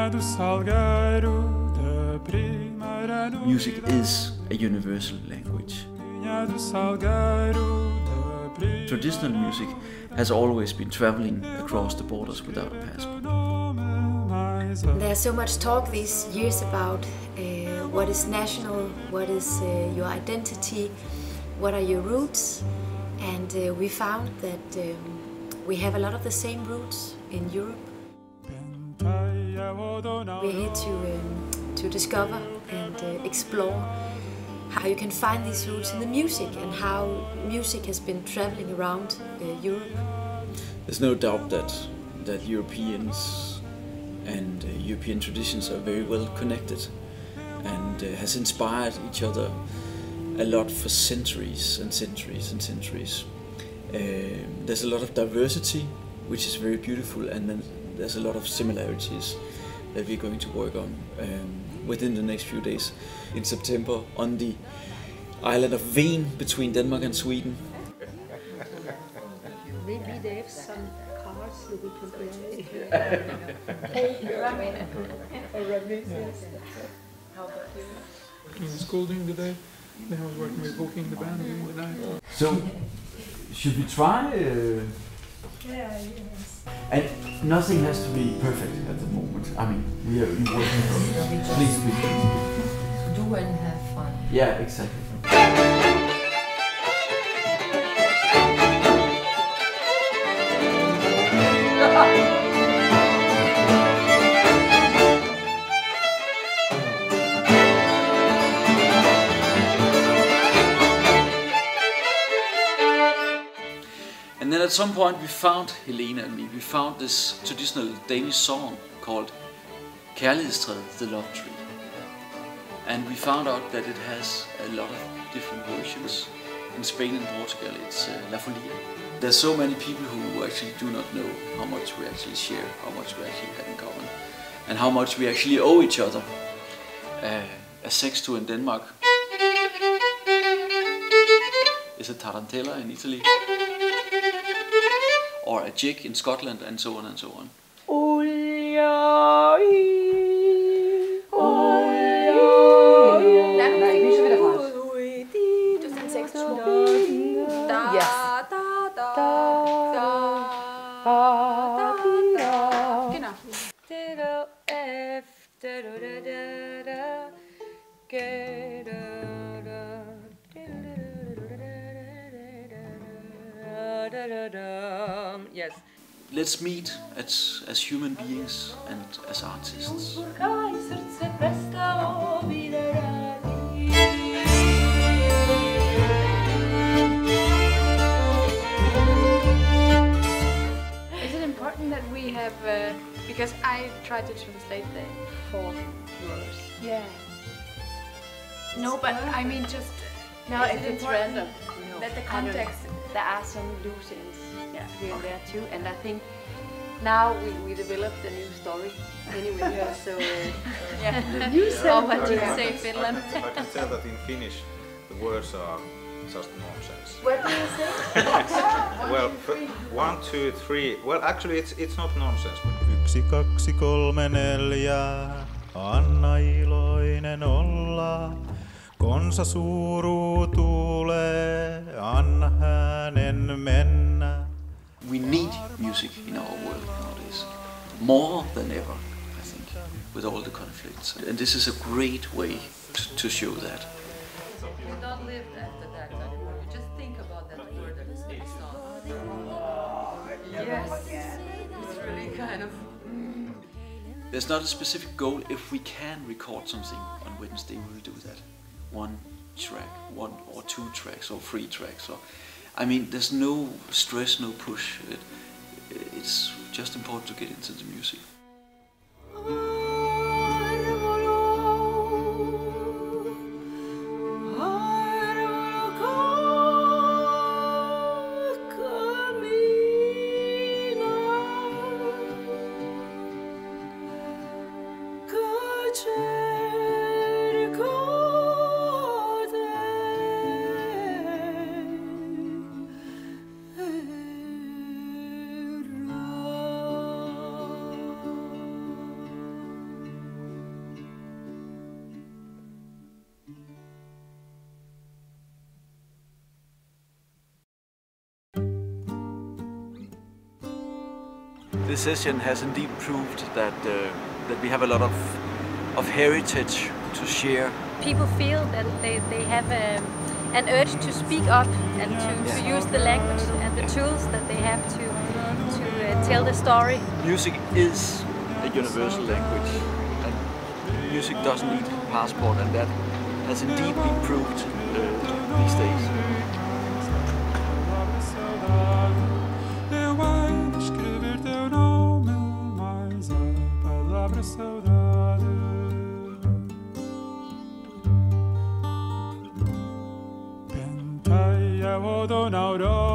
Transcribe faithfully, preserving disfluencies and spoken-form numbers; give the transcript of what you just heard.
Music is a universal language. Traditional music has always been traveling across the borders without a passport. There's so much talk these years about uh, what is national, what is uh, your identity, what are your roots, and uh, we found that um, we have a lot of the same roots in Europe. We're here to, um, to discover and uh, explore how you can find these roots in the music and how music has been traveling around uh, Europe. There's no doubt that, that Europeans and uh, European traditions are very well connected and uh, has inspired each other a lot for centuries and centuries and centuries. Uh, there's a lot of diversity, which is very beautiful, and then there's a lot of similarities that we're going to work on um, within the next few days. In September, on the island of Ven between Denmark and Sweden. Maybe they have some cars that we can play. How about you? In school during the day, then I was working with booking the band during the night. So, should we try? Uh... Yeah, yes. And nothing has to be perfect at the moment. I mean, we are working on it. Please, please, please. Do and have fun. Yeah, exactly. And then at some point we found, Helena and me, we found this traditional Danish song called Kærlighedstræet, the Love Tree. And we found out that it has a lot of different versions. In Spain and Portugal it's uh, La Folia. There's so many people who actually do not know how much we actually share, how much we actually have in common, and how much we actually owe each other. Uh, a sexto in Denmark is a tarantella in Italy, or a jig in Scotland, and so on and so on. Yes. Let's meet as, as human beings and as artists. Is it important that we have, uh, because I tried to translate the fourth verse. Yeah. No, but I mean just, No, is if it it's important random. that the I don't know. context, There are some loose ends yeah, here and there too, and I think now we, we developed a new story anyway here, so uh, yeah, the new or what do you yeah. say, Finland? I can tell that in Finnish the words are just nonsense. What do you say? Well, one, two, three. Well, actually, it's it's not nonsense. Yksi, kaksi, kolme, neljä. Anna iloinen olla. Konsa suru tulee. Anna hänen mennä. We need music in our world nowadays, more than ever, I think, with all the conflicts. And this is a great way to, to show that. You don't live after that anymore. You just think about that word that is in the song. Yes, it's really kind of. There's not a specific goal. If we can record something on Wednesday, we will do that. One track, one or two tracks, or three tracks. Or, I mean, there's no stress, no push. It, it's just important to get into the music. this session has indeed proved that uh, that we have a lot of of heritage to share. People feel that they, they have um, an urge to speak up and to, yeah. to use the language and the tools that they have to, to uh, tell the story. Music is a universal language, and music doesn't need a passport, and that has indeed been proved uh, these days. Tentei a odonauro